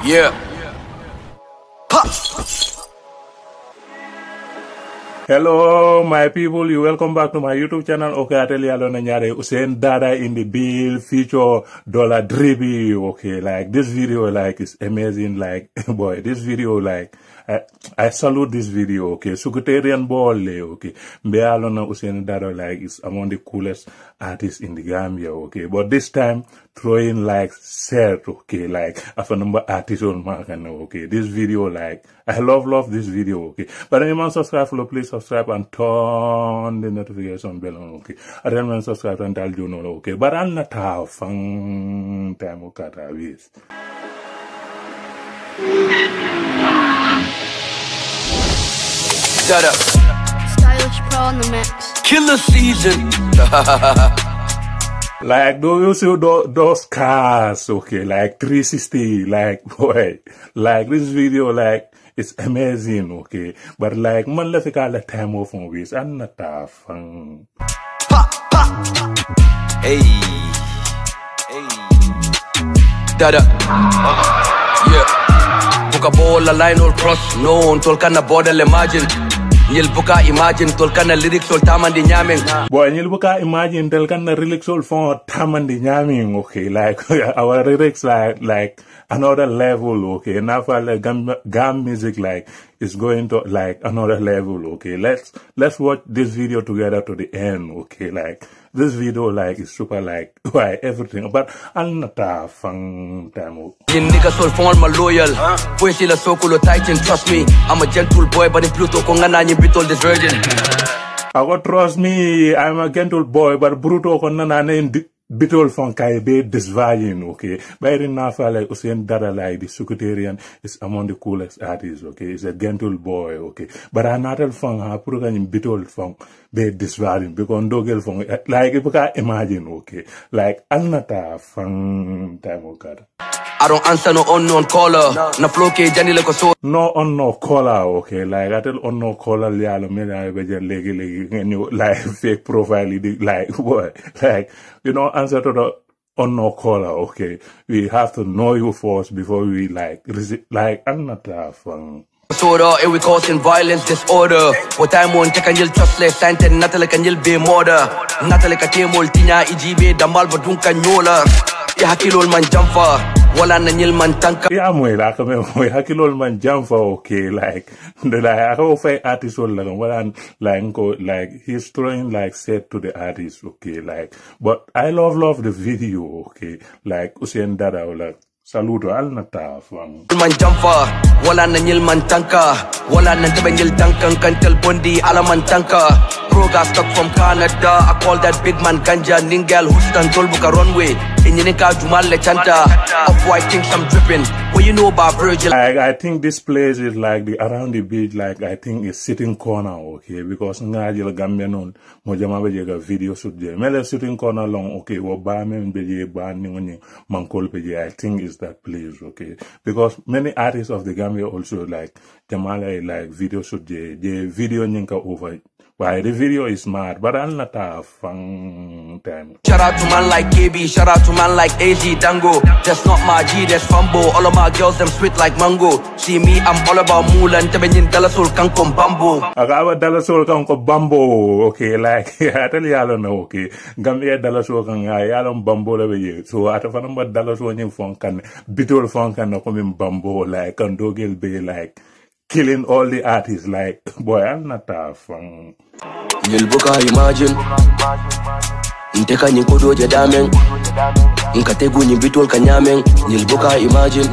Yeah. Hello my people, you welcome back to my YouTube channel. Okay, I tell you alone nyare Usain Dada in the bill feature Dollar Drippy. Okay, like this video like is amazing. Like boy, this video like I salute this video. Okay, Secretarian ball. Okay, me alone Usain Dada like is among the coolest artists in the Gambia. Okay, but this time throwing like set. Okay, like a number artist on mark. Okay, this video like I love this video. Okay, but anyone subscribe, follow, please subscribe and turn the notification bell on. Okay, I don't want subscribe and tell you no. Okay, but I'm not a fun time. Okay, Shut up. Stylish Pro on the mix. Killer season. Like, do you see those cars? Okay, like 360. Like, boy, like this video, like. It's amazing, okay? But like, man, let's take all the time off on this. I'm not a fan. Hey. Hey. Dada. Yeah. Buka bola line or cross. No, tolkana border imagine. Nil buka imagine tolkana lyrics or tamandi nyaming. Boy, nil buka imagine tolkana lyrics or for tamandi nyaming, okay? Like, our lyrics like another level, okay? Now for like Gam music, like, is going to like another level, okay? Let's watch this video together to the end, okay? Like, this video, like, is super, like, why, everything, but I'm not a fan time. You niggas all form my loyal. Pues la soculo titan, trust me. I'm a gentle boy, but in Pluto, kongana ni bitol this virgin. I got trust me, I'm a gentle boy, but Bruto kongana ni bitol fon kai be disvayin, okay? But in Nafa, like, Usain Dada, like, the Secretarian is among the coolest artists, okay? He's a gentle boy, okay? But I'm not a fun, I put in bitol fon be disvayin, because dogel fon, like, if you can imagine, okay? Like, I'm not a fun time, okay? I don't answer no unknown caller. Na flow ke jani leko so. No unknown caller, okay? Like, I tell unknown caller, lialo, me na beje legi, like, fake profile, like, what? Like, you know, answer to the unknown caller, okay? We have to know you first before we, like, I'm not a fan. Disorder, and we causing violence, disorder. What time on take and you'll trust less, and not like and you'll be murder. Not like a team multina, EGB, Damal, but Duncanyola. Ya hakilol man jamfa. Wala na nyil man tanka. Yeah, I hakilol man jamfa, okay, like I have a artist like he's throwing like set to the artist, okay, like, but I love the video, okay, like Usain Dada, like saludo al nata fam man jamfa wala na nyil man tanka wala na tabe nyil tankan kantel bondi ala man tanka proga stuck from Canada. I call that big man ganja ningal Houston tolbuka runway inyinika jumal le chanta off white things I'm dripping. What you know about Virgil? I think this place is like around the beach, like I think it's sitting corner, okay, because ngaji la Gambia non mo jama be jega video shoot je mele sitting corner long, okay, wo ba men be je ba ni ngoni mankol be je. I think it's that place, okay, because many artists of the Gambia also like jamala like video shoot je video nyinka over. Why the video is mad, but I'm not a fun time. Shout out to man like KB, shout out to man like AZ Dango. That's not my G, that's Fumbo. All of my girls, them sweet like mango. See me, I'm all about Mulan. Tabenyin Dalasol Kankom Bambo. I got Dalasol Kankom Bambo, okay, like, I tell you, I don't know, okay. Gambia Dalasol Kanga, I don't Bambo over here. So I don't know about Dalasol in Funk and Bitol Funk and come Bambo, like, and Dogel be like killing all the artists, like, boy, I'm not a fan. Nilbuka imagine Inteka nyikodo jadamen Nkategu nyibitol kanyamen Nilbuka imagine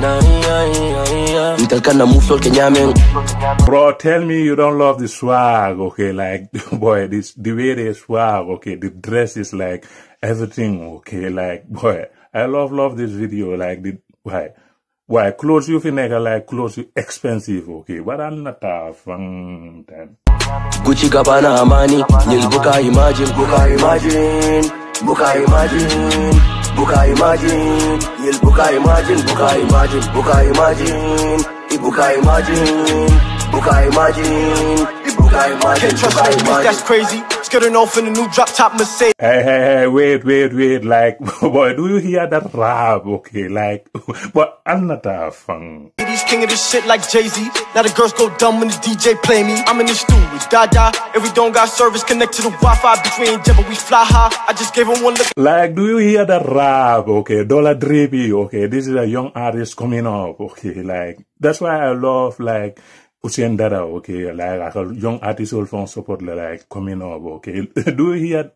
Intalkana musol kanyamen. Bro, tell me you don't love the swag, okay? Like, boy, the way they swag, okay? The dress is like everything, okay? Like, boy, I love this video, like, why clothes you feel like clothes expensive, okay? But I'm not a fan time. Gucci Gabbana Armani, Nilbuka imagine, Buka imagine, Buka imagine, Buka imagine, Nilbuka imagine, Buka imagine, Buka imagine, Ibuka imagine, Buka imagine, Ibuka imagine. Can't trust me, that's crazy. skidding off in a new drop top Mercedes. Hey, wait. Like, boy, do you hear that rap? Okay, like, but I'm not a fan. He's king of this shit like Jay-Z. Now the girls go dumb when the DJ play me. I'm in the studio with Dada. If we don't got service, connect to the Wi-Fi. Between jet, but we fly high. I just gave him one look. Like, do you hear that rap? Okay, Dollar Drippy. Okay, this is a young artist coming up. Okay, like, that's why I love, like, Usain Dada, okay, like a young artist also support like coming up, okay. Do you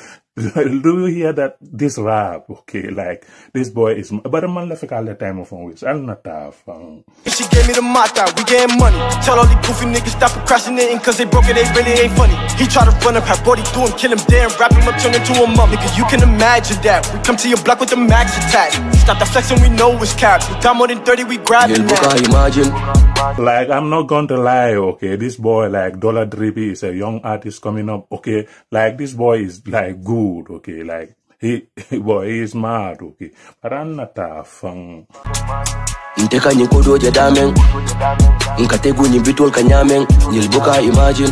hear that this rap, okay, like this boy is, but a man left all the time of which I'm not tough. She gave me the mata, we getting money. Tell all these goofy niggas stop procrastinating, cause they broke it, they really ain't funny. He tried to run up, have Brody do him, kill him there, and wrap him up, turn into a mum. Nigga, you can imagine that. We come to your block with the max attack. Stop the flexing, we know it's capped. We got more than 30, we grabbing that. Imagine. Like, I'm not going to lie, okay, this boy, like, Dollar Drippy is a young artist coming up, okay, like, this boy is, like, good, okay, like, he is mad, okay, but I'm not a fan. Nteka nyikodo jadameng Nkategu nyibitol kanyameng Nilbuka imagine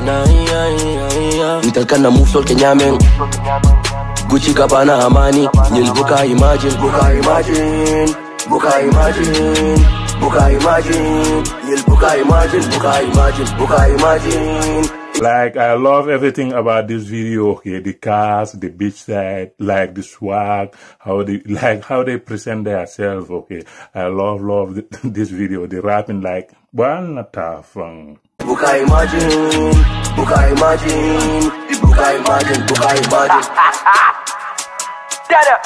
Ntalkana mufsol kenyameng Gucci Gabbana Armani Nilbuka imagine Buka imagine Buka imagine Buka imagine Nilbuka imagine Buka imagine Buka imagine. Like, I love everything about this video, okay, the cars, the beach side, like the swag, how they present themselves, okay. I love this video, the rapping, like, well, not tough. Buka imagine, Buka imagine, Buka imagine, Buka imagine. Dada.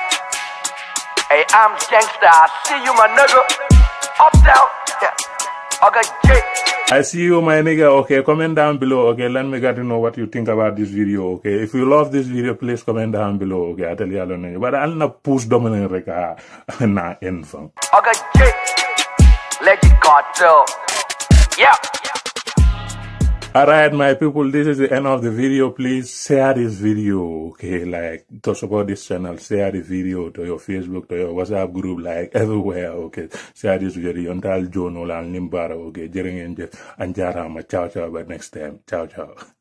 Hey, I'm gangsta, I see you, my nigga. Uptown, yeah. I got J. I see you, my nigga. Okay, comment down below. Okay, let me get to know what you think about this video. Okay, if you love this video, please comment down below. Okay, I tell you, I don't know. But I'll not push dominant reka na info. I got J. Legend Cartel. Yeah. Alright, my people, this is the end of the video. Please share this video, okay, like, to support this channel. Share the video to your Facebook, to your WhatsApp group, like, everywhere, okay. Share this video. Until Jono and Nimbara, okay. Jering and Jarama. Ciao, ciao, but next time. Ciao, ciao.